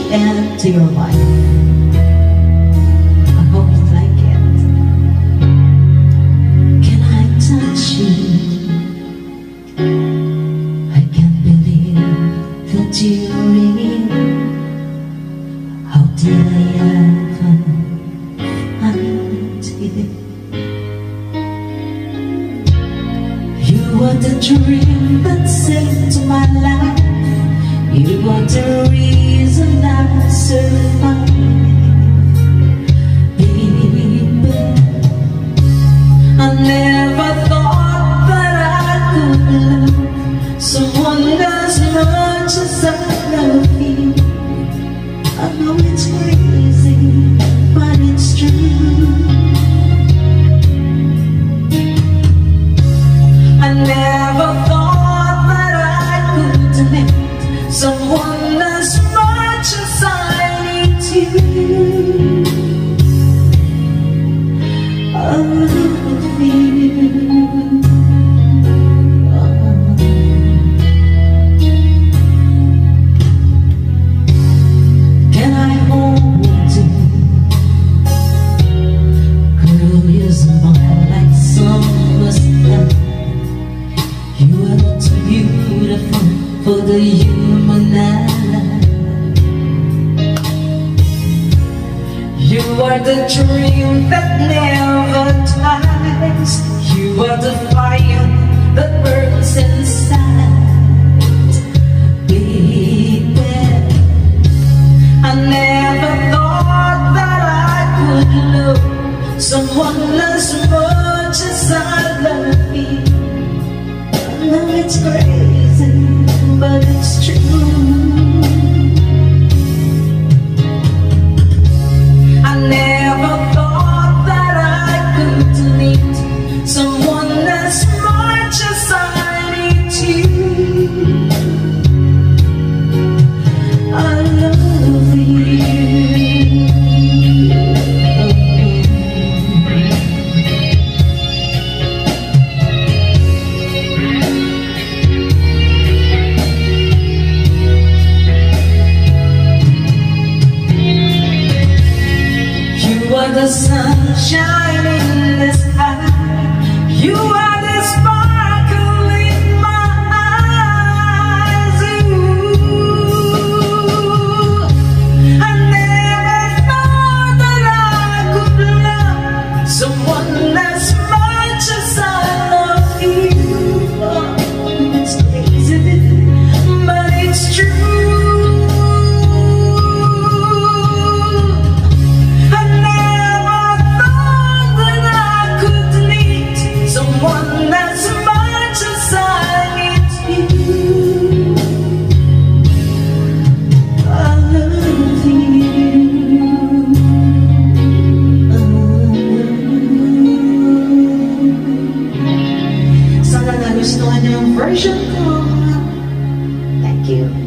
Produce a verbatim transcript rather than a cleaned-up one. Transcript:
and to your wife. I hope you like it. Can I touch you? I can't believe that you're in. How did I ever find it? You are the dream that saved my life. You are the reason I survive. Baby, I never thought that I could love someone as much as I love you. I know it's crazy, but it's true. I never thought that I could meet someone as much as I need you. I love you. Can I hold you? Girl, you smile like summer sun. You are too beautiful for the human eye. You are the dream that never dies. You are the fire that burns inside. Baby, I never thought that I could love someone as much as I love you. I know it's crazy, but it's true. I never thought that I could meet someone as much as I need you. I love you. You are the sunshine in the sky. You are the sparkle in my eyes. Ooh, I never thought that I could love someone as much as I love you. Oh, it's crazy, but it's true. Sana nagustuhan niyo ang version ko. Thank you.